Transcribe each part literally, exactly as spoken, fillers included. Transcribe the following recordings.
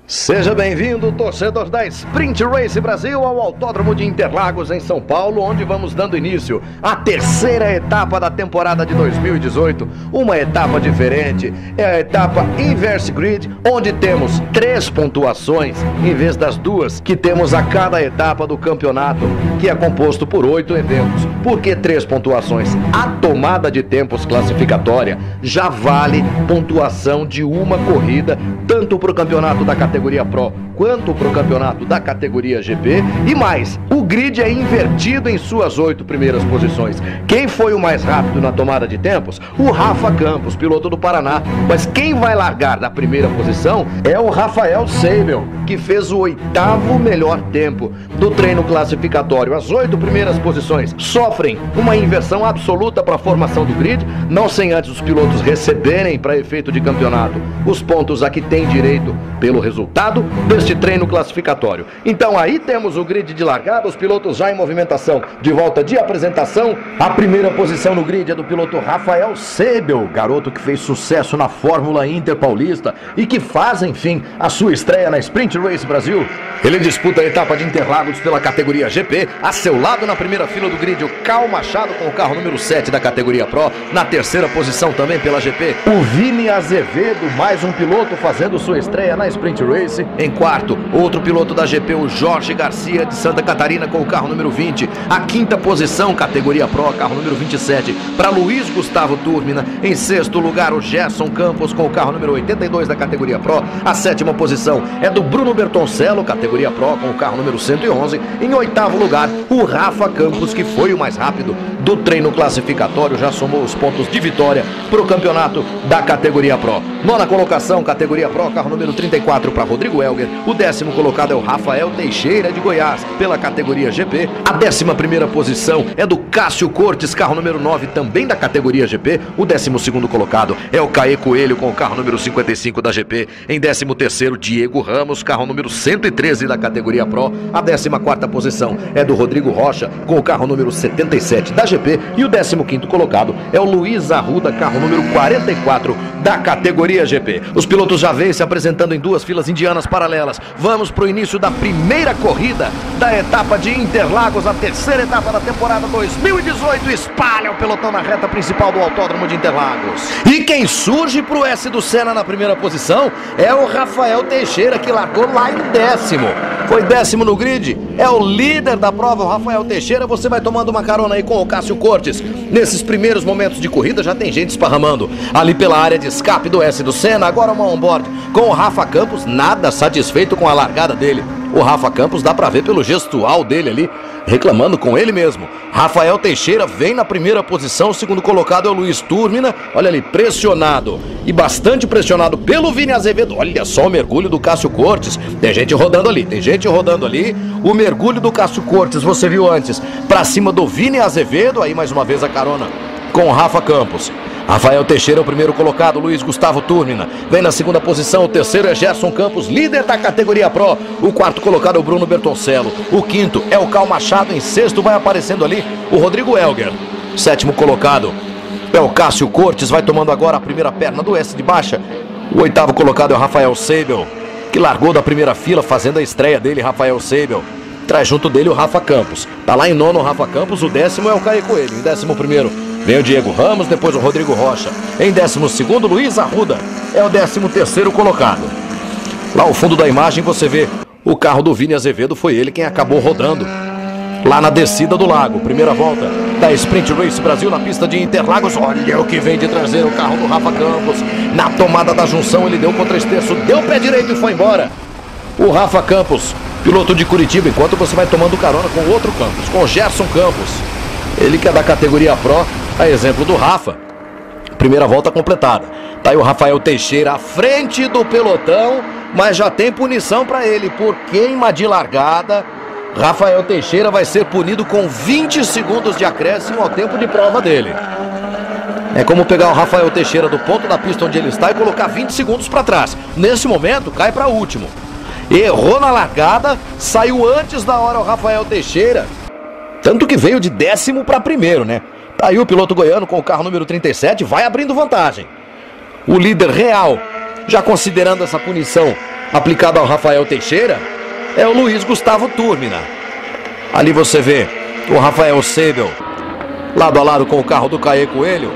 Seja bem-vindo, torcedor da Sprint Race Brasil, ao Autódromo de Interlagos, em São Paulo, onde vamos dando início à terceira etapa da temporada de dois mil e dezoito. Uma etapa diferente, é a etapa Inverse Grid, onde temos três pontuações, em vez das duas que temos a cada etapa do campeonato, que é composto por oito eventos. Por que três pontuações? A tomada de tempos classificatória já vale pontuação de uma corrida, tanto para o campeonato da categoria categoria Pro quanto para o campeonato da categoria G P. E mais, o grid é invertido em suas oito primeiras posições. Quem foi o mais rápido na tomada de tempos? O Rafa Campos, piloto do Paraná. Mas quem vai largar da primeira posição é o Rafael Seibel, que fez o oitavo melhor tempo do treino classificatório. As oito primeiras posições sofrem uma inversão absoluta para a formação do grid, não sem antes os pilotos receberem, para efeito de campeonato, os pontos a que tem direito pelo resultado deste treino classificatório. Então aí temos o grid de largada, os pilotos já em movimentação, de volta de apresentação. A primeira posição no grid é do piloto Rafael Seibel, garoto que fez sucesso na Fórmula Inter Paulista e que faz, enfim, a sua estreia na Sprint Race Brasil. Ele disputa a etapa de Interlagos pela categoria G P. A seu lado, na primeira fila do grid, o Cal Machado com o carro número sete da categoria Pro. Na terceira posição também pela G P, o Vini Azevedo, mais um piloto fazendo sua estreia na Sprint Race. Em quarto, outro piloto da G P, o Jorge Garcia de Santa Catarina com o carro número vinte. A quinta posição, categoria Pro, carro número vinte e sete, para Luiz Gustavo Turmina. Em sexto lugar, o Gerson Campos com o carro número oitenta e dois da categoria Pro. A sétima posição é do Bruno Bertoncello, categoria Pro, com o carro número cento e onze. Em oitavo lugar, o Rafa Campos, que foi o mais rápido do treino classificatório, já somou os pontos de vitória para o campeonato da categoria Pro. Nona colocação, categoria Pro, carro número trinta e quatro para Rodrigo Elger. O décimo colocado é o Rafael Teixeira de Goiás, pela categoria G P. A décima primeira posição é do Cássio Cortes, carro número nove, também da categoria G P. O décimo segundo colocado é o Caê Coelho com o carro número cinquenta e cinco da G P. Em décimo terceiro, Diego Ramos, carro número cento e treze da categoria Pro. A décima quarta posição é do Rodrigo Rocha com o carro número setenta e sete da G P. E o décimo quinto colocado é o Luiz Arruda, carro número quarenta e quatro da categoria G P. Os pilotos já vêm se apresentando em duas filas indianas paralelas. Vamos para o início da primeira corrida da etapa de Interlagos, a terceira etapa da temporada dois mil e dezoito. Espalha o pelotão na reta principal do Autódromo de Interlagos. E quem surge para o S do Senna na primeira posição é o Rafael Teixeira, que largou lá em décimo. Foi décimo no grid, é o líder da prova, o Rafael Teixeira. Você vai tomando uma carona aí com o Cássio Cortes. Nesses primeiros momentos de corrida já tem gente esparramando ali pela área de escape do S do Senna. Agora uma onboard com o Rafa Campos, nada satisfeito com a largada dele. O Rafa Campos dá pra ver pelo gestual dele ali, reclamando com ele mesmo. Rafael Teixeira vem na primeira posição, o segundo colocado é o Luiz Turmina. Olha ali, pressionado e bastante pressionado pelo Vini Azevedo. Olha só o mergulho do Cássio Cortes. Tem gente rodando ali, tem gente rodando ali. O mergulho do Cássio Cortes, você viu antes, pra cima do Vini Azevedo. Aí mais uma vez a carona com o Rafa Campos. Rafael Teixeira é o primeiro colocado, Luiz Gustavo Turmina vem na segunda posição, o terceiro é Gerson Campos, líder da categoria Pro. O quarto colocado é o Bruno Bertoncello, o quinto é o Cal Machado, em sexto vai aparecendo ali o Rodrigo Elger. Sétimo colocado é o Cássio Cortes, vai tomando agora a primeira perna do S de baixa. O oitavo colocado é o Rafael Seibel, que largou da primeira fila fazendo a estreia dele. Rafael Seibel traz junto dele o Rafa Campos, tá lá em nono o Rafa Campos. O décimo é o Caê Coelho, em décimo primeiro vem o Diego Ramos, depois o Rodrigo Rocha. Em décimo segundo, Luiz Arruda é o décimo terceiro colocado. Lá ao fundo da imagem você vê o carro do Vini Azevedo, foi ele quem acabou rodando lá na descida do lago. Primeira volta da Sprint Race Brasil na pista de Interlagos. Olha o que vem de traseiro, o carro do Rafa Campos. Na tomada da junção ele deu contra esterço, deu pé direito e foi embora. O Rafa Campos, piloto de Curitiba, enquanto você vai tomando carona com outro Campos, com o Gerson Campos. Ele que é da categoria Pro, a exemplo do Rafa. Primeira volta completada. Tá aí o Rafael Teixeira à frente do pelotão, mas já tem punição para ele por queima de largada. Rafael Teixeira vai ser punido com vinte segundos de acréscimo ao tempo de prova dele. É como pegar o Rafael Teixeira do ponto da pista onde ele está e colocar vinte segundos para trás. Nesse momento, cai para último. Errou na largada, saiu antes da hora o Rafael Teixeira. Tanto que veio de décimo para primeiro, né? Tá aí o piloto goiano com o carro número trinta e sete, vai abrindo vantagem. O líder real, já considerando essa punição aplicado ao Rafael Teixeira é o Luiz Gustavo Turmina. Ali você vê o Rafael Seibel lado a lado com o carro do Caê Coelho.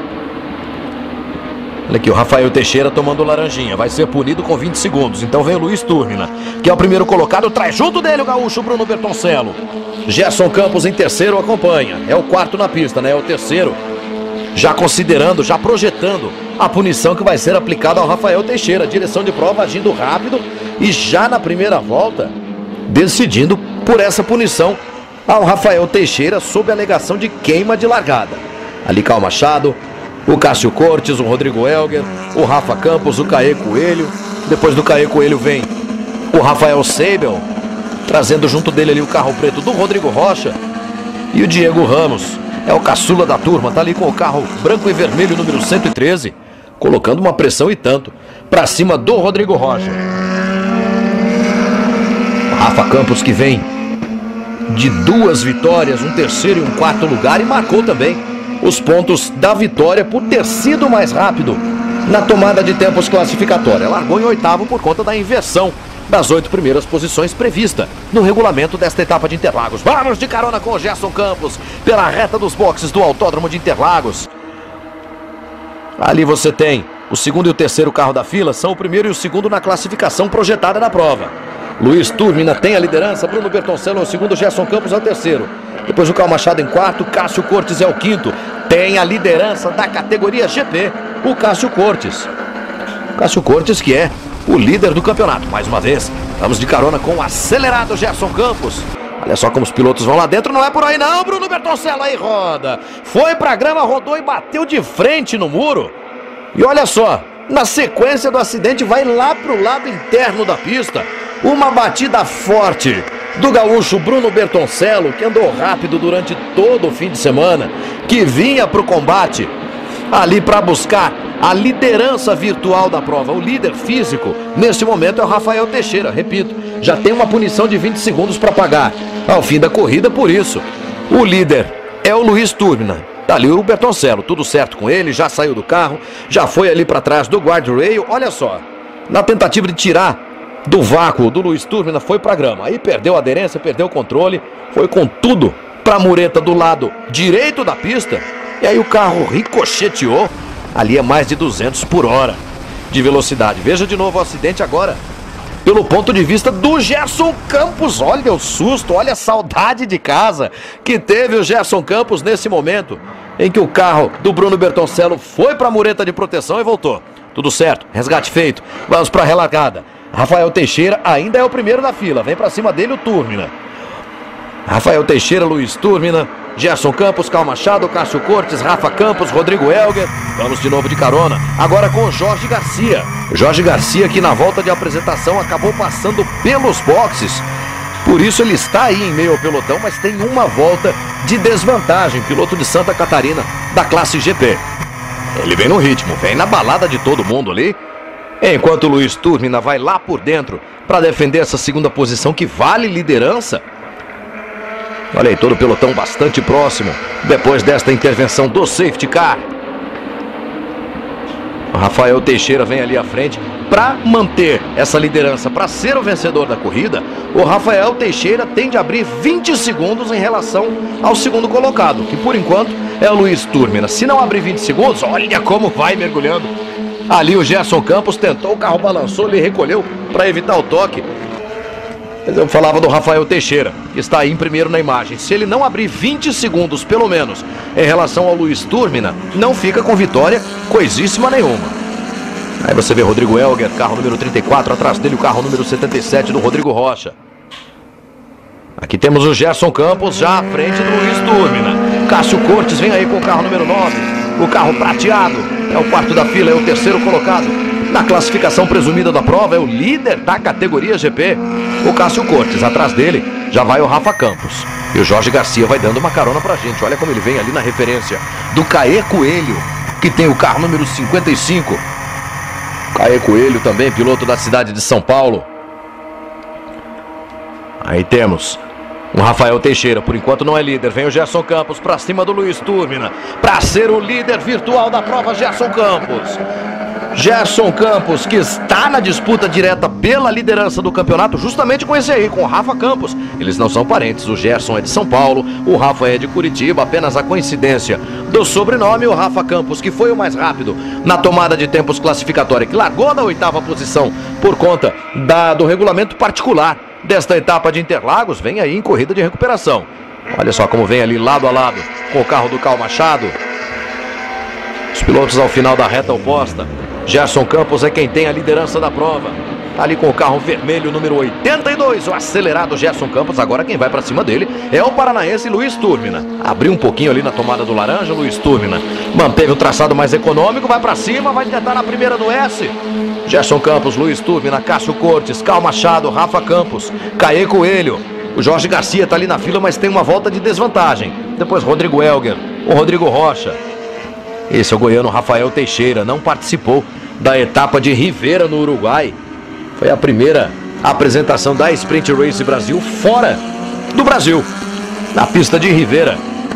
Olha aqui, o Rafael Teixeira tomando laranjinha. Vai ser punido com vinte segundos. Então vem o Luiz Turmina, que é o primeiro colocado. Traz junto dele o gaúcho Bruno Bertoncello. Gerson Campos em terceiro acompanha. É o quarto na pista, né? É o terceiro. Já considerando, já projetando a punição que vai ser aplicada ao Rafael Teixeira. Direção de prova agindo rápido e já na primeira volta decidindo por essa punição ao Rafael Teixeira sob a alegação de queima de largada. Ali Cal Machado, o Cássio Cortes, o Rodrigo Elger, o Rafa Campos, o Caê Coelho. Depois do Caê Coelho vem o Rafael Seibel, trazendo junto dele ali o carro preto do Rodrigo Rocha. E o Diego Ramos, é o caçula da turma, tá ali com o carro branco e vermelho número cento e treze, colocando uma pressão e tanto pra cima do Rodrigo Rocha. O Rafa Campos que vem de duas vitórias, um terceiro e um quarto lugar, e marcou também os pontos da vitória por ter sido mais rápido na tomada de tempos classificatória. Largou em oitavo por conta da inversão das oito primeiras posições prevista no regulamento desta etapa de Interlagos. Vamos de carona com o Gerson Campos pela reta dos boxes do Autódromo de Interlagos. Ali você tem o segundo e o terceiro carro da fila, são o primeiro e o segundo na classificação projetada na prova. Luiz Turmina tem a liderança, Bruno Bertoncello é o segundo, Gerson Campos é o terceiro. Depois o Cal Machado em quarto, Cássio Cortes é o quinto. Tem a liderança da categoria G P, o Cássio Cortes. Cássio Cortes que é o líder do campeonato. Mais uma vez, vamos de carona com o acelerado Gerson Campos. Olha só como os pilotos vão lá dentro, não é por aí não, Bruno Bertoncello aí roda. Foi pra grama, rodou e bateu de frente no muro. E olha só, na sequência do acidente vai lá pro lado interno da pista. Uma batida forte do gaúcho Bruno Bertoncello, que andou rápido durante todo o fim de semana, que vinha para o combate ali para buscar a liderança virtual da prova. O líder físico neste momento é o Rafael Teixeira, repito, já tem uma punição de vinte segundos para pagar ao fim da corrida, por isso o líder é o Luiz Turmina. Tá ali o Bertoncello, tudo certo com ele, já saiu do carro, já foi ali para trás do guardrail. Olha só, na tentativa de tirar do vácuo do Luiz Turmina, foi pra grama. Aí perdeu a aderência, perdeu o controle, foi com tudo pra mureta do lado direito da pista. E aí o carro ricocheteou. Ali é mais de duzentos por hora de velocidade. Veja de novo o acidente agora pelo ponto de vista do Gerson Campos. Olha o susto, olha a saudade de casa que teve o Gerson Campos nesse momento em que o carro do Bruno Bertoncello foi pra mureta de proteção e voltou. Tudo certo, resgate feito. Vamos pra relargada. Rafael Teixeira ainda é o primeiro da fila. Vem pra cima dele o Turmina. Rafael Teixeira, Luiz Turmina, Gerson Campos, Cal Machado, Cássio Cortes, Rafa Campos, Rodrigo Elger. Vamos de novo de carona. Agora com o Jorge Garcia. Jorge Garcia que na volta de apresentação acabou passando pelos boxes. Por isso ele está aí em meio ao pelotão, mas tem uma volta de desvantagem. Piloto de Santa Catarina da classe G P. Ele vem no ritmo, vem na balada de todo mundo ali. Enquanto o Luiz Turmina vai lá por dentro para defender essa segunda posição que vale liderança. Olha aí, todo o pelotão bastante próximo depois desta intervenção do safety car. O Rafael Teixeira vem ali à frente para manter essa liderança, para ser o vencedor da corrida. O Rafael Teixeira tem de abrir vinte segundos em relação ao segundo colocado, que por enquanto é o Luiz Turmina. Se não abrir vinte segundos, olha como vai mergulhando. Ali o Gerson Campos tentou, o carro balançou, ele recolheu para evitar o toque. Eu falava do Rafael Teixeira, que está aí em primeiro na imagem. Se ele não abrir vinte segundos, pelo menos, em relação ao Luiz Turmina, não fica com vitória coisíssima nenhuma. Aí você vê Rodrigo Elger, carro número trinta e quatro, atrás dele o carro número setenta e sete do Rodrigo Rocha. Aqui temos o Gerson Campos já à frente do Luiz Turmina. Cássio Cortes vem aí com o carro número nove, o carro prateado, é o quarto da fila, é o terceiro colocado. Na classificação presumida da prova, é o líder da categoria G P, o Cássio Cortes. Atrás dele já vai o Rafa Campos. E o Jorge Garcia vai dando uma carona pra gente. Olha como ele vem ali na referência do Caê Coelho, que tem o carro número cinquenta e cinco. Caê Coelho também, piloto da cidade de São Paulo. Aí temos o Rafael Teixeira, por enquanto não é líder. Vem o Gerson Campos pra cima do Luiz Turmina, pra ser o líder virtual da prova, Gerson Campos. Gerson Campos, que está na disputa direta pela liderança do campeonato, justamente com esse aí, com o Rafa Campos. Eles não são parentes, o Gerson é de São Paulo, o Rafa é de Curitiba, apenas a coincidência do sobrenome. O Rafa Campos, que foi o mais rápido na tomada de tempos classificatória, que largou na oitava posição por conta da, do regulamento particular desta etapa de Interlagos, vem aí em corrida de recuperação. Olha só como vem ali lado a lado com o carro do Cal Machado. Os pilotos ao final da reta oposta. Gerson Campos é quem tem a liderança da prova. Tá ali com o carro vermelho número oitenta e dois, o acelerado Gerson Campos. Agora quem vai pra cima dele é o paranaense Luiz Turmina. Abriu um pouquinho ali na tomada do laranja, Luiz Turmina manteve o traçado mais econômico, vai pra cima, vai tentar na primeira do S. Gerson Campos, Luiz Turmina, Cássio Cortes, Cal Machado, Rafa Campos, Caê Coelho. O Jorge Garcia tá ali na fila, mas tem uma volta de desvantagem. Depois Rodrigo Elger, o Rodrigo Rocha. Esse é o goiano Rafael Teixeira, não participou da etapa de Rivera no Uruguai. Foi a primeira apresentação da Sprint Race Brasil fora do Brasil, na pista de Rivera.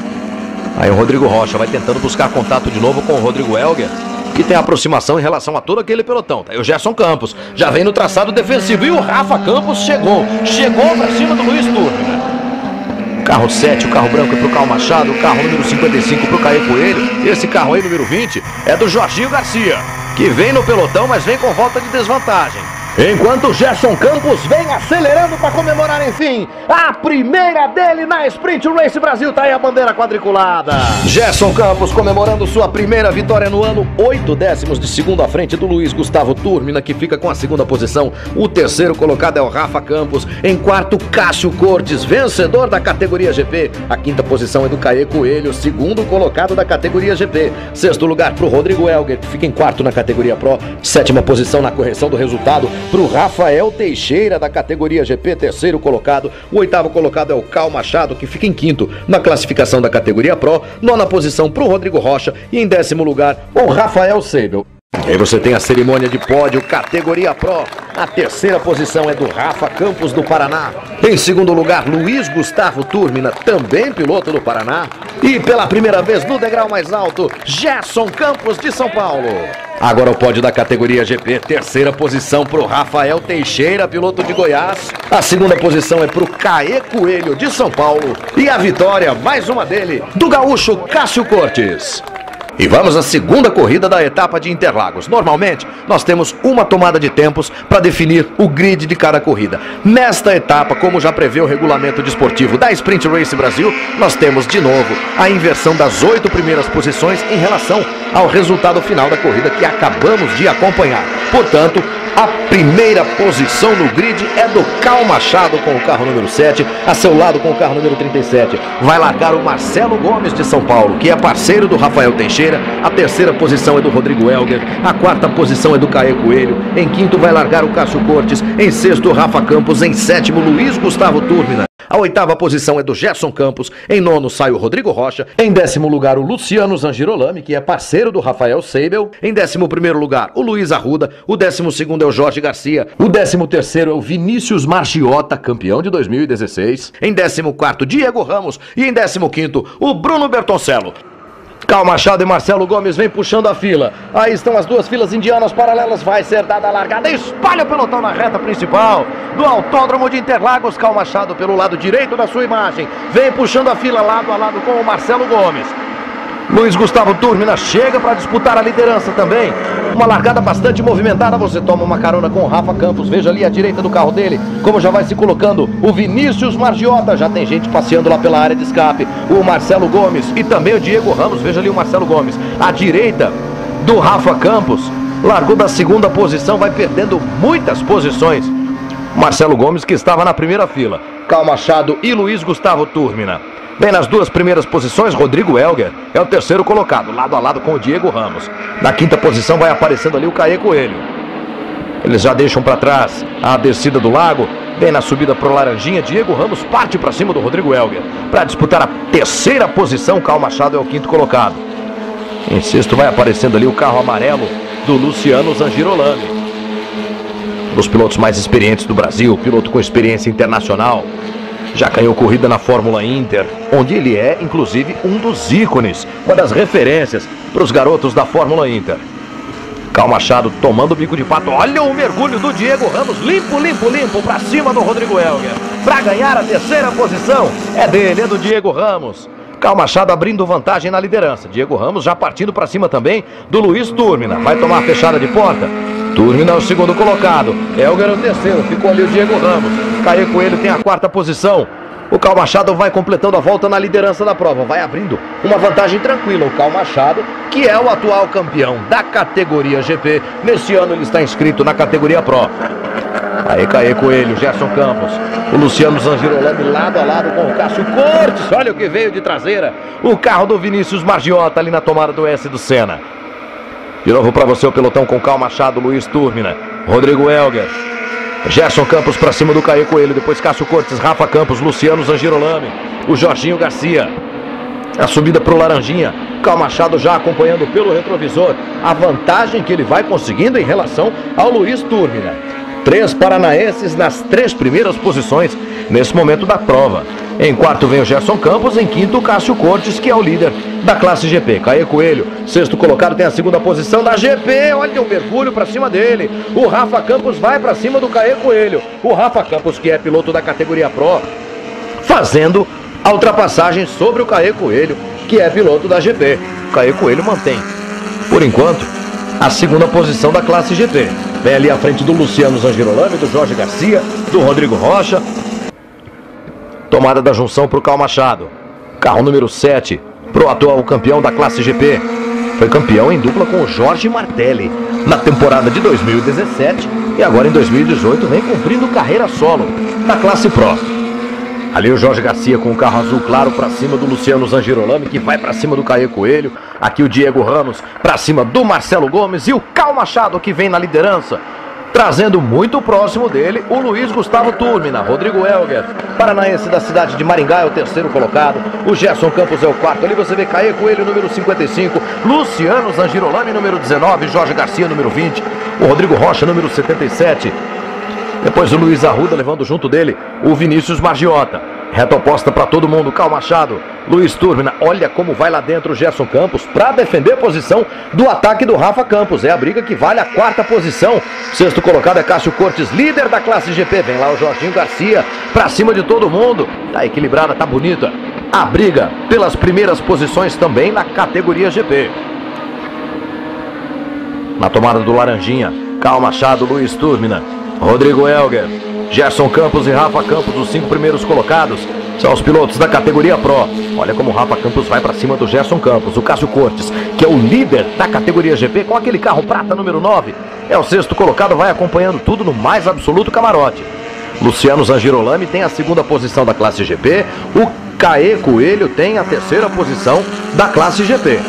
Aí o Rodrigo Rocha vai tentando buscar contato de novo com o Rodrigo Elger, que tem aproximação em relação a todo aquele pelotão. Tá aí o Gerson Campos, já vem no traçado defensivo. E o Rafa Campos chegou, chegou pra cima do Luiz Turmina. Carro sete, o carro branco é pro Cal Machado, o carro número cinquenta e cinco pro Caê Coelho. Esse carro aí, número vinte, é do Jorginho Garcia, que vem no pelotão, mas vem com volta de desvantagem. Enquanto o Gerson Campos vem acelerando para comemorar, enfim, a primeira dele na Sprint Race Brasil. Tá aí a bandeira quadriculada. Gerson Campos comemorando sua primeira vitória no ano, oito décimos de segundo à frente do Luiz Gustavo Turmina, que fica com a segunda posição. O terceiro colocado é o Rafa Campos. Em quarto, Cássio Cortes, vencedor da categoria G P. A quinta posição é do Caê Coelho, segundo colocado da categoria G P. Sexto lugar pro Rodrigo Elger, que fica em quarto na categoria Pro. Sétima posição na correção do resultado para o Rafael Teixeira, da categoria G P, terceiro colocado. O oitavo colocado é o Cal Machado, que fica em quinto na classificação da categoria Pro. Nona posição para o Rodrigo Rocha e em décimo lugar o Rafael Seibel. E aí você tem a cerimônia de pódio, categoria Pro. A terceira posição é do Rafa Campos, do Paraná. Em segundo lugar, Luiz Gustavo Turmina, também piloto do Paraná. E pela primeira vez no degrau mais alto, Gerson Campos, de São Paulo. Agora o pódio da categoria G P, terceira posição para o Rafael Teixeira, piloto de Goiás. A segunda posição é para o Caê Coelho, de São Paulo. E a vitória, mais uma dele, do gaúcho Cássio Cortes. E vamos à segunda corrida da etapa de Interlagos. Normalmente, nós temos uma tomada de tempos para definir o grid de cada corrida. Nesta etapa, como já prevê o regulamento desportivo da Sprint Race Brasil, nós temos de novo a inversão das oito primeiras posições em relação ao resultado final da corrida que acabamos de acompanhar. Portanto, a primeira posição no grid é do Cal Machado com o carro número sete, a seu lado com o carro número trinta e sete. Vai largar o Marcelo Gomes, de São Paulo, que é parceiro do Rafael Teixeira. A terceira posição é do Rodrigo Elger, a quarta posição é do Caê Coelho. Em quinto vai largar o Cássio Cortes, em sexto o Rafa Campos, em sétimo Luiz Gustavo Turmina. A oitava posição é do Gerson Campos, em nono sai o Rodrigo Rocha, em décimo lugar o Luciano Zangirolami, que é parceiro do Rafael Seibel, em décimo primeiro lugar o Luiz Arruda, o décimo segundo é o Jorge Garcia, o décimo terceiro é o Vinícius Margiota, campeão de dois mil e dezesseis, em décimo quarto Diego Ramos e em décimo quinto o Bruno Bertoncello. Cal Machado e Marcelo Gomes vem puxando a fila. Aí estão as duas filas indianas paralelas. Vai ser dada a largada. Espalha o pelotão na reta principal do Autódromo de Interlagos. Cal Machado pelo lado direito da sua imagem. Vem puxando a fila lado a lado com o Marcelo Gomes. Luiz Gustavo Turmina chega para disputar a liderança também. Uma largada bastante movimentada. Você toma uma carona com o Rafa Campos. Veja ali à direita do carro dele como já vai se colocando o Vinícius Margiota. Já tem gente passeando lá pela área de escape. O Marcelo Gomes e também o Diego Ramos. Veja ali o Marcelo Gomes à direita do Rafa Campos. Largou da segunda posição, vai perdendo muitas posições. Marcelo Gomes, que estava na primeira fila. Cal Machado e Luiz Gustavo Turmina. Bem nas duas primeiras posições, Rodrigo Elger é o terceiro colocado, lado a lado com o Diego Ramos. Na quinta posição vai aparecendo ali o Caê Coelho. Eles já deixam para trás a descida do lago. Bem na subida pro Laranjinha, Diego Ramos parte para cima do Rodrigo Elger para disputar a terceira posição. Cal Machado é o quinto colocado. Em sexto vai aparecendo ali o carro amarelo do Luciano Zangirolami. Um dos pilotos mais experientes do Brasil, piloto com experiência internacional. Já ganhou corrida na Fórmula Inter, onde ele é, inclusive, um dos ícones, uma das referências para os garotos da Fórmula Inter. Cal Machado tomando o bico de pato. Olha o mergulho do Diego Ramos. Limpo, limpo, limpo pra cima do Rodrigo Helger. Pra ganhar a terceira posição. É dele, é do Diego Ramos. Cal Machado abrindo vantagem na liderança. Diego Ramos já partindo pra cima também do Luiz Túrmina. Vai tomar a fechada de porta. Túrmina é o segundo colocado. Helger é o terceiro. Ficou ali o Diego Ramos. Caio Coelho tem a quarta posição. O Cal Machado vai completando a volta na liderança da prova. Vai abrindo uma vantagem tranquila. O Cal Machado, que é o atual campeão da categoria G P. Nesse ano ele está inscrito na categoria Pro. Aí Caio Coelho, Gerson Campos. O Luciano Zangirolami lado a lado com o Cássio Cortes. Olha o que veio de traseira. O carro do Vinícius Margiota ali na tomada do S do Senna. De novo para você o pelotão com Cal Machado, Luiz Túrmina, Rodrigo Helger. Gerson Campos para cima do Caio Coelho, depois Cássio Cortes, Rafa Campos, Luciano Zangirolami, o Jorginho Garcia. A subida para o Laranjinha, Cal Machado já acompanhando pelo retrovisor a vantagem que ele vai conseguindo em relação ao Luiz Túrmina. Três paranaenses nas três primeiras posições nesse momento da prova. Em quarto vem o Gerson Campos, em quinto o Cássio Cortes, que é o líder da classe G P. Caio Coelho, sexto colocado, tem a segunda posição da G P. Olha o mergulho para cima dele. O Rafa Campos vai para cima do Caio Coelho. O Rafa Campos, que é piloto da categoria Pro, fazendo a ultrapassagem sobre o Caio Coelho, que é piloto da G P. O Caio Coelho mantém, por enquanto, a segunda posição da classe G P. Vem ali à frente do Luciano Zangirolami, do Jorge Garcia, do Rodrigo Rocha. Tomada da junção para o Cal Machado. Carro número sete, pro atual campeão da classe G P. Foi campeão em dupla com o Jorge Martelli na temporada de dois mil e dezessete e agora em dois mil e dezoito vem cumprindo carreira solo na classe Pro. Ali o Jorge Garcia com o carro azul claro para cima do Luciano Zangirolami, que vai para cima do Caio Coelho. Aqui o Diego Ramos para cima do Marcelo Gomes e o Cal Machado, que vem na liderança, trazendo muito próximo dele o Luiz Gustavo Túrmina. Rodrigo Helger, paranaense da cidade de Maringá, é o terceiro colocado. O Gerson Campos é o quarto. Ali você vê Caio Coelho, número cinquenta e cinco. Luciano Zangirolami, número dezenove. Jorge Garcia, número vinte. O Rodrigo Rocha, número setenta e sete. Depois o Luiz Arruda levando junto dele o Vinícius Margiota. Reta oposta para todo mundo, Cal Machado, Luiz Túrmina. Olha como vai lá dentro o Gerson Campos para defender a posição do ataque do Rafa Campos. É a briga que vale a quarta posição. Sexto colocado é Cássio Cortes, líder da classe G P. Vem lá o Jorginho Garcia para cima de todo mundo. Tá equilibrada, tá bonita a briga pelas primeiras posições também na categoria G P. Na tomada do Laranjinha, Cal Machado, Luiz Túrmina, Rodrigo Helger, Gerson Campos e Rafa Campos, os cinco primeiros colocados, são os pilotos da categoria Pro. Olha como o Rafa Campos vai para cima do Gerson Campos. O Cássio Cortes, que é o líder da categoria G P, com aquele carro prata número nove, é o sexto colocado, vai acompanhando tudo no mais absoluto camarote. Luciano Zangirolami tem a segunda posição da classe G P. O Caio Coelho tem a terceira posição da classe G P.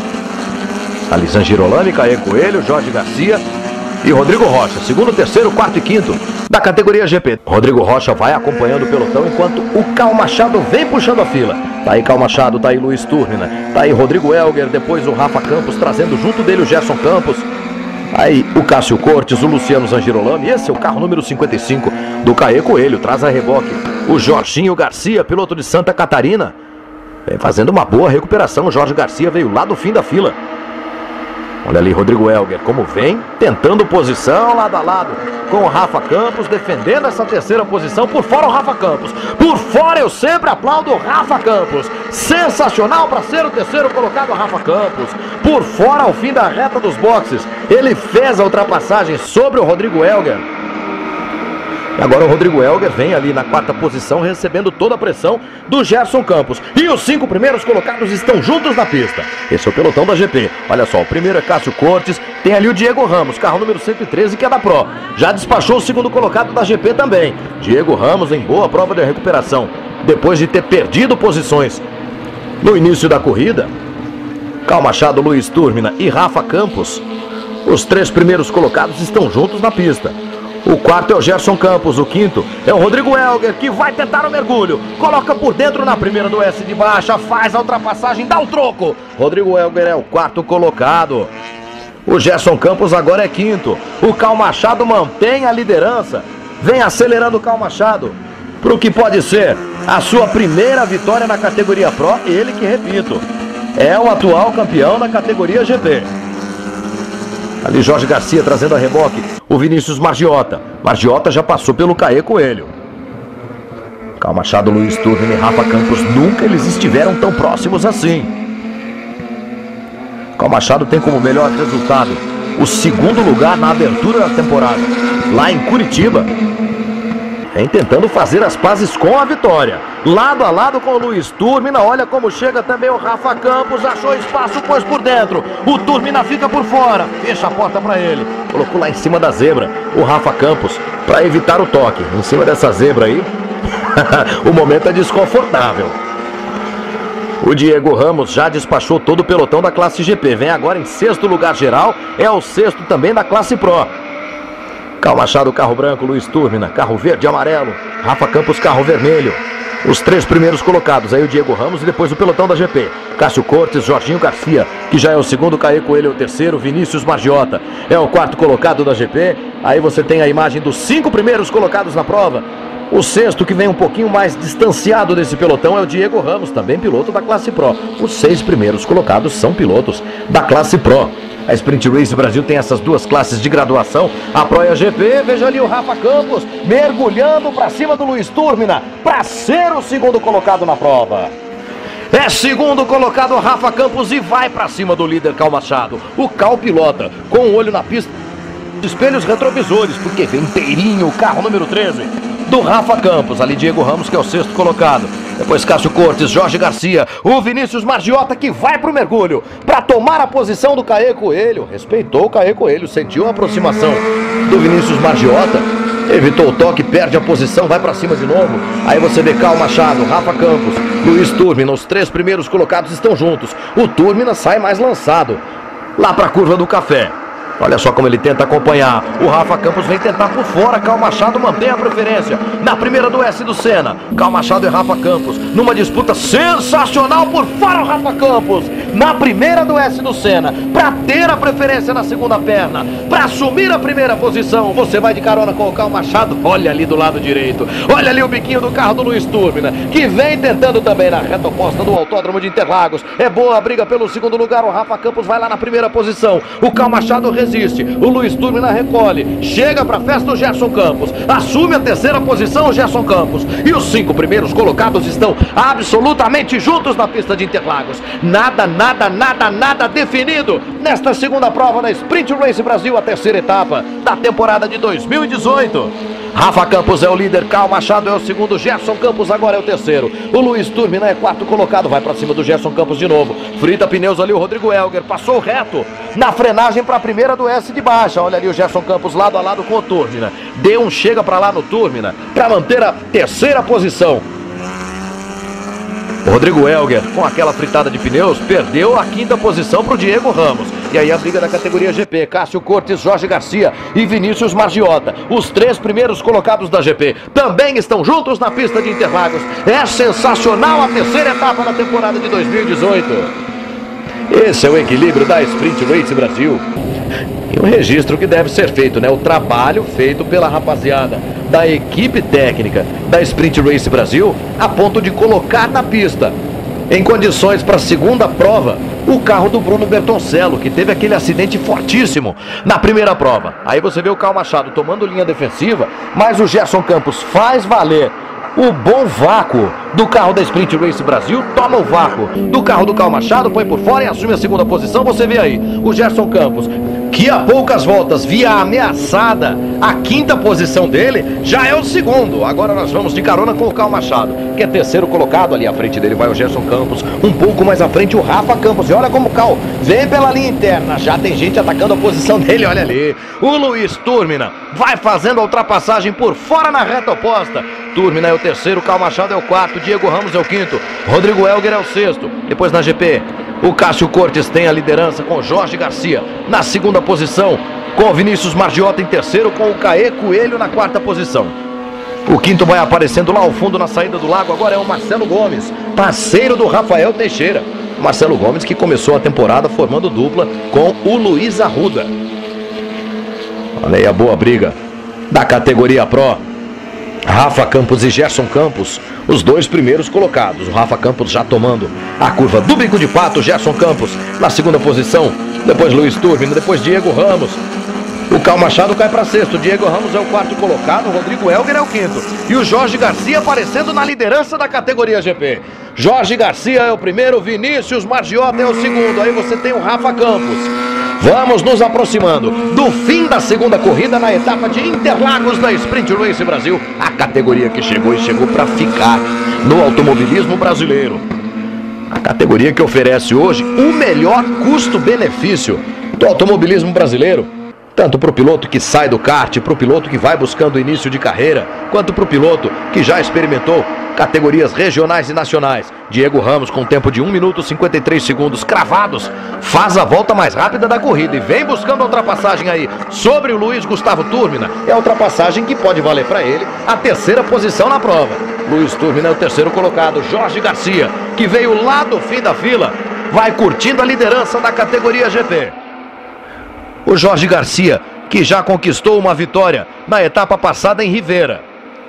Ali Zangirolami, Caio Coelho, Jorge Garcia e Rodrigo Rocha, segundo, terceiro, quarto e quinto da categoria G P. Rodrigo Rocha vai acompanhando o pelotão enquanto o Cal Machado vem puxando a fila. Tá aí Cal Machado, tá aí Luiz Túrmina, tá aí Rodrigo Helger, depois o Rafa Campos trazendo junto dele o Gerson Campos. Aí o Cássio Cortes, o Luciano Zangirolami, esse é o carro número cinquenta e cinco do Caio Coelho, traz a reboque o Jorginho Garcia, piloto de Santa Catarina. Vem fazendo uma boa recuperação, o Jorge Garcia veio lá do fim da fila. Olha ali Rodrigo Helger como vem, tentando posição lado a lado com o Rafa Campos, defendendo essa terceira posição. Por fora o Rafa Campos, por fora eu sempre aplaudo o Rafa Campos. Sensacional para ser o terceiro colocado, Rafa Campos. Por fora ao fim da reta dos boxes, ele fez a ultrapassagem sobre o Rodrigo Helger. E agora o Rodrigo Helger vem ali na quarta posição, recebendo toda a pressão do Gerson Campos. E os cinco primeiros colocados estão juntos na pista. Esse é o pelotão da G P. Olha só, o primeiro é Cássio Cortes, tem ali o Diego Ramos, carro número cento e treze, que é da Pro. Já despachou o segundo colocado da G P também. Diego Ramos em boa prova de recuperação, depois de ter perdido posições no início da corrida. Cal Machado, Luiz Túrmina e Rafa Campos, os três primeiros colocados estão juntos na pista. O quarto é o Gerson Campos, o quinto é o Rodrigo Helger, que vai tentar o mergulho. Coloca por dentro na primeira do S de baixa, faz a ultrapassagem, dá o troco. Rodrigo Helger é o quarto colocado. O Gerson Campos agora é quinto. O Cal Machado mantém a liderança. Vem acelerando o Cal Machado para o que pode ser a sua primeira vitória na categoria Pro. Ele que, repito, é o atual campeão da categoria G P. Ali Jorge Garcia trazendo a reboque. O Vinícius Margiota. Margiota já passou pelo Caê Coelho. Cal Machado, Luiz Turbina e Rafa Campos. Nunca eles estiveram tão próximos assim. Cal Machado tem como melhor resultado o segundo lugar na abertura da temporada, lá em Curitiba. Vem tentando fazer as pazes com a vitória. Lado a lado com o Luiz Turbina. Olha como chega também o Rafa Campos. Achou espaço, pôs por dentro. O Turbina fica por fora. Fecha a porta para ele. Colocou lá em cima da zebra o Rafa Campos para evitar o toque. Em cima dessa zebra aí, o momento é desconfortável. O Diego Ramos já despachou todo o pelotão da classe G P. Vem agora em sexto lugar geral. É o sexto também da classe Pro. Cal Machado, carro branco. Luiz Turbina, carro verde e amarelo. Rafa Campos, carro vermelho. Os três primeiros colocados. Aí o Diego Ramos e depois o pelotão da G P. Cássio Cortes, Jorginho Garcia, que já é o segundo. Caê Coelho é o terceiro. Vinícius Margiota é o quarto colocado da G P. Aí você tem a imagem dos cinco primeiros colocados na prova. O sexto, que vem um pouquinho mais distanciado desse pelotão, é o Diego Ramos, também piloto da classe Pro. Os seis primeiros colocados são pilotos da classe Pro. A Sprint Race Brasil tem essas duas classes de graduação, a Pro e a G P. Veja ali o Rafa Campos mergulhando para cima do Luiz Turbina para ser o segundo colocado na prova. É segundo colocado o Rafa Campos e vai para cima do líder Cal Machado. O Cal pilota com o olho na pista, espelhos retrovisores, porque vem inteirinho o carro número treze do Rafa Campos. Ali Diego Ramos, que é o sexto colocado. Depois Cássio Cortes, Jorge Garcia, o Vinícius Margiota, que vai pro mergulho para tomar a posição do Caê Coelho. Respeitou o Caê Coelho, sentiu a aproximação do Vinícius Margiota, evitou o toque, perde a posição, vai para cima de novo. Aí você vê Cal Machado, Rafa Campos, Luiz Turbina. Os três primeiros colocados estão juntos. O Turbina sai mais lançado lá para a curva do café. Olha só como ele tenta acompanhar. O Rafa Campos vem tentar por fora. Cal Machado mantém a preferência. Na primeira do S do Senna, Cal Machado e Rafa Campos numa disputa sensacional por fora o Rafa Campos. Na primeira do S do Senna, para ter a preferência na segunda perna, para assumir a primeira posição. Você vai de carona com o Cal Machado. Olha ali do lado direito. Olha ali o biquinho do carro do Luiz Turbina, que vem tentando também na reta oposta do Autódromo de Interlagos. É boa a briga pelo segundo lugar. O Rafa Campos vai lá na primeira posição. O Cal Machado resiste. O Luiz Turbina recolhe. Chega para a festa o Gerson Campos. Assume a terceira posição o Gerson Campos. E os cinco primeiros colocados estão absolutamente juntos na pista de Interlagos. Nada, nada, nada, nada definido nesta segunda prova da Sprint Race Brasil, a terceira etapa da temporada de dois mil e dezoito. Rafa Campos é o líder, Cal Machado é o segundo, Gerson Campos agora é o terceiro. O Luiz Turbina é quarto colocado, vai para cima do Gerson Campos de novo. Frita pneus ali o Rodrigo Elger, passou reto na frenagem para a primeira do S de baixa. Olha ali o Gerson Campos lado a lado com o Turbina. Deu um chega para lá no Turbina para manter a terceira posição. O Rodrigo Elger, com aquela fritada de pneus, perdeu a quinta posição para o Diego Ramos. E aí a briga da categoria G P, Cássio Cortes, Jorge Garcia e Vinícius Margiota. Os três primeiros colocados da G P também estão juntos na pista de Interlagos. É sensacional a terceira etapa da temporada de dois mil e dezoito. Esse é o equilíbrio da Sprint Race Brasil. E um registro que deve ser feito, né? O trabalho feito pela rapaziada da equipe técnica da Sprint Race Brasil, a ponto de colocar na pista, em condições para a segunda prova, o carro do Bruno Bertoncello, que teve aquele acidente fortíssimo na primeira prova. Aí você vê o Cal Machado tomando linha defensiva, mas o Gerson Campos faz valer o bom vácuo do carro da Sprint Race Brasil, toma o vácuo do carro do Cal Machado, põe por fora e assume a segunda posição. Você vê aí o Gerson Campos, que a poucas voltas via ameaçada a quinta posição dele, já é o segundo. Agora nós vamos de carona com o Cal Machado, que é terceiro colocado. Ali à frente dele vai o Gerson Campos, um pouco mais à frente o Rafa Campos. E olha como o Cal vem pela linha interna, já tem gente atacando a posição dele. Olha ali, o Luiz Turbina vai fazendo a ultrapassagem por fora na reta oposta. Turbina é o terceiro, Cal Machado é o quarto, Diego Ramos é o quinto, Rodrigo Elger é o sexto. Depois na G P, o Cássio Cortes tem a liderança com Jorge Garcia na segunda posição, com o Vinícius Margiota em terceiro, com o Caê Coelho na quarta posição. O quinto vai aparecendo lá ao fundo na saída do lago, agora é o Marcelo Gomes, parceiro do Rafael Teixeira. O Marcelo Gomes que começou a temporada formando dupla com o Luiz Arruda. Olha aí a boa briga da categoria Pro. Rafa Campos e Gerson Campos, os dois primeiros colocados. O Rafa Campos já tomando a curva do Bico de Pato. Gerson Campos na segunda posição depois Luiz Turbina, depois Diego Ramos. O Cal Machado cai para sexto, Diego Ramos é o quarto colocado, o Rodrigo Elger é o quinto. E o Jorge Garcia aparecendo na liderança da categoria G P. Jorge Garcia é o primeiro, Vinícius Margiota é o segundo. Aí você tem o Rafa Campos. Vamos nos aproximando do fim da segunda corrida na etapa de Interlagos da Sprint Race Brasil. A categoria que chegou e chegou para ficar no automobilismo brasileiro. A categoria que oferece hoje o melhor custo-benefício do automobilismo brasileiro. Tanto para o piloto que sai do kart, para o piloto que vai buscando o início de carreira, quanto para o piloto que já experimentou categorias regionais e nacionais. Diego Ramos, com tempo de um minuto e cinquenta e três segundos cravados, faz a volta mais rápida da corrida e vem buscando a ultrapassagem aí sobre o Luiz Gustavo Turbina. É a ultrapassagem que pode valer para ele a terceira posição na prova. Luiz Turbina é o terceiro colocado. Jorge Garcia, que veio lá do fim da fila, vai curtindo a liderança da categoria G P. O Jorge Garcia, que já conquistou uma vitória na etapa passada em Rivera.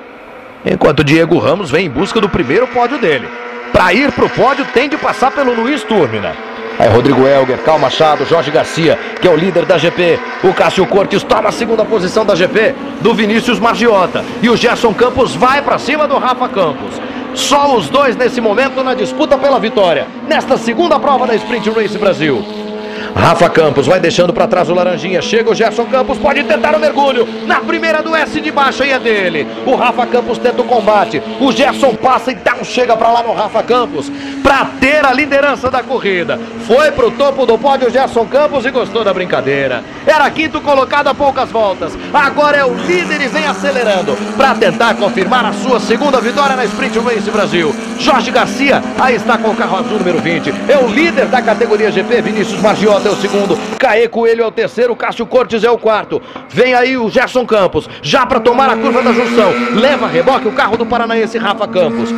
Enquanto Diego Ramos vem em busca do primeiro pódio dele. Para ir para o pódio tem de passar pelo Luiz Turbina. Aí Rodrigo Elger, Cal Machado, Jorge Garcia, que é o líder da G P. O Cássio Cortes toma a segunda posição da G P, do Vinícius Margiota. E o Gerson Campos vai para cima do Rafa Campos. Só os dois nesse momento na disputa pela vitória, nesta segunda prova da Sprint Race Brasil. Rafa Campos vai deixando para trás o Laranjinha. Chega o Gerson Campos, pode tentar o mergulho. Na primeira do S de baixo aí é dele. O Rafa Campos tenta o combate. O Gerson passa e dá um chega para lá no Rafa Campos para ter a liderança da corrida. Foi pro topo do pódio o Gerson Campos e gostou da brincadeira. Era quinto colocado a poucas voltas. Agora é o líder e vem acelerando para tentar confirmar a sua segunda vitória na Sprint Race Brasil. Jorge Garcia aí está com o carro azul número vinte. É o líder da categoria G P. Vinícius Margiota é o segundo, Caê Coelho é o terceiro, Cássio Cortes é o quarto. Vem aí o Gerson Campos, já para tomar a curva da junção. Leva a reboque o carro do paranaense Rafa Campos.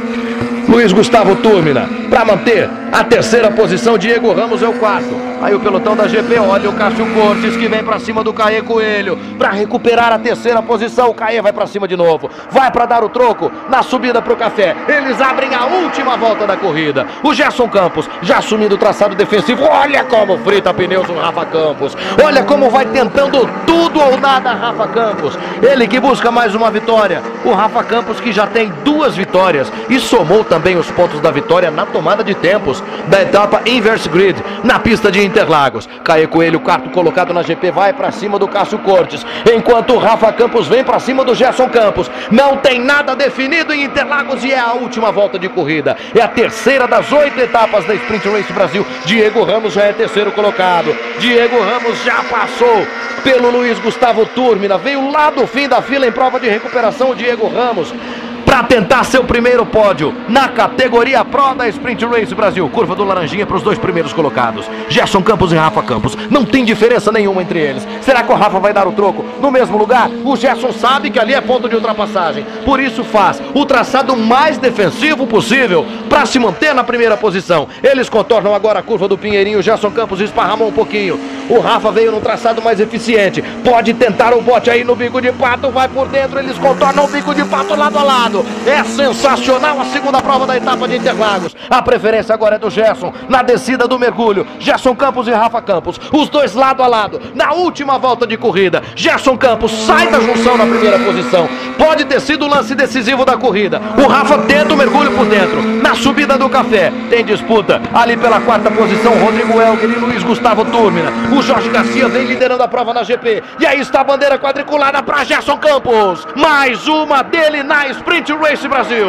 Luiz Gustavo Turbina para manter a terceira posição. Diego Ramos é o quarto. Aí o pelotão da G P, olha o Cássio Cortes que vem para cima do Caê Coelho para recuperar a terceira posição. O Caê vai para cima de novo, vai para dar o troco na subida para o café. Eles abrem a última volta da corrida. O Gerson Campos já assumindo o traçado defensivo. Olha como frita pneus o Rafa Campos. Olha como vai tentando tudo ou nada Rafa Campos. Ele que busca mais uma vitória. O Rafa Campos que já tem duas vitórias e somou também os pontos da vitória na tomada de tempos da etapa Inverse Grid na pista de Interlagos. Caê Coelho, quarto colocado na G P, vai para cima do Cássio Cortes, enquanto o Rafa Campos vem para cima do Gerson Campos. Não tem nada definido em Interlagos e é a última volta de corrida. É a terceira das oito etapas da Sprint Race Brasil. Diego Ramos já é terceiro colocado. Diego Ramos já passou pelo Luiz Gustavo Turbina. Veio lá do fim da fila em prova de recuperação o Diego Ramos para tentar seu primeiro pódio na categoria Pro da Sprint Race Brasil. Curva do Laranjinha para os dois primeiros colocados, Gerson Campos e Rafa Campos. Não tem diferença nenhuma entre eles. Será que o Rafa vai dar o troco no mesmo lugar? O Gerson sabe que ali é ponto de ultrapassagem, por isso faz o traçado mais defensivo possível para se manter na primeira posição. Eles contornam agora a curva do Pinheirinho. O Gerson Campos esparramou um pouquinho. O Rafa veio num traçado mais eficiente. Pode tentar o bote aí no bico de pato. Vai por dentro. Eles contornam o bico de pato lado a lado. É sensacional a segunda prova da etapa de Interlagos. A preferência agora é do Gerson na descida do mergulho. Gerson Campos e Rafa Campos, os dois lado a lado na última volta de corrida. Gerson Campos sai da junção na primeira posição. Pode ter sido o lance decisivo da corrida. O Rafa tenta o mergulho por dentro. Na subida do café tem disputa ali pela quarta posição. Rodrigo Elger e Luiz Gustavo Turbina. O Jorge Garcia vem liderando a prova na G P. E aí está a bandeira quadriculada para Gerson Campos. Mais uma dele na Sprint Race Brasil.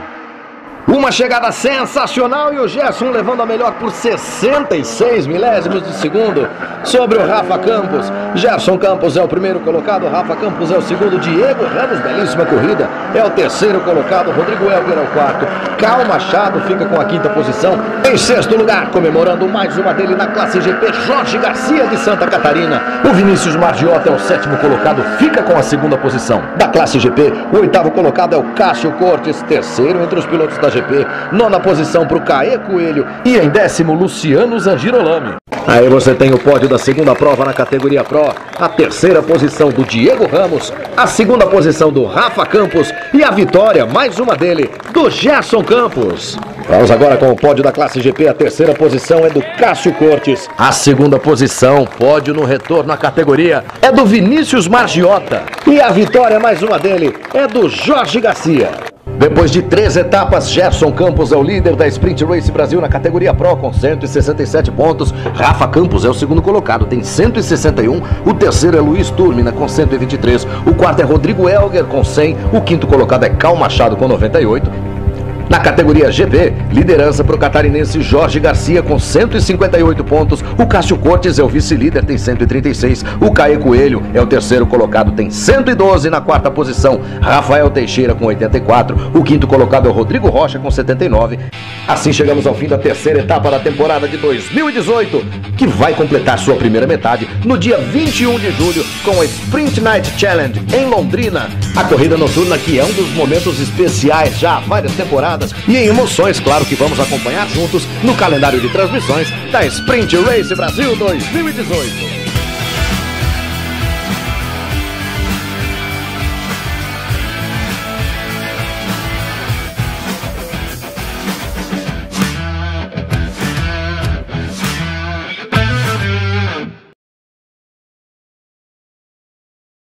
Uma chegada sensacional e o Gerson levando a melhor por sessenta e seis milésimos de segundo sobre o Rafa Campos. Gerson Campos é o primeiro colocado, Rafa Campos é o segundo, Diego Ramos, belíssima corrida, é o terceiro colocado, Rodrigo Elger é o quarto, Cal Machado fica com a quinta posição. Em sexto lugar, comemorando mais uma dele na classe G P, Jorge Garcia de Santa Catarina. O Vinícius Margiota é o sétimo colocado, fica com a segunda posição. Da classe G P, o oitavo colocado é o Cássio Cortes, terceiro entre os pilotos da G P, nona posição para o Caê Coelho e em décimo Luciano Zangirolami. Aí você tem o pódio da segunda prova na categoria Pro, a terceira posição do Diego Ramos, a segunda posição do Rafa Campos e a vitória, mais uma dele, do Gerson Campos. Vamos agora com o pódio da classe G P. A terceira posição é do Cássio Cortes. A segunda posição, pódio no retorno à categoria, é do Vinícius Margiota. E a vitória, mais uma dele, é do Jorge Garcia. Depois de três etapas, Gerson Campos é o líder da Sprint Race Brasil na categoria Pro com cento e sessenta e sete pontos. Rafa Campos é o segundo colocado, tem cento e sessenta e um. O terceiro é Luiz Turmina com cento e vinte e três. O quarto é Rodrigo Elger com cem. O quinto colocado é Cal Machado com noventa e oito. Na categoria G P, liderança para o catarinense Jorge Garcia com cento e cinquenta e oito pontos. O Cássio Cortes é o vice-líder, tem cento e trinta e seis. O Caê Coelho é o terceiro colocado, tem cento e doze. Na quarta posição, Rafael Teixeira com oitenta e quatro. O quinto colocado é o Rodrigo Rocha com setenta e nove. Assim chegamos ao fim da terceira etapa da temporada de dois mil e dezoito, que vai completar sua primeira metade no dia vinte e um de julho com a Sprint Night Challenge em Londrina. A corrida noturna que é um dos momentos especiais já há várias temporadas e em emoções, claro, que vamos acompanhar juntos no calendário de transmissões da Sprint Race Brasil dois mil e dezoito.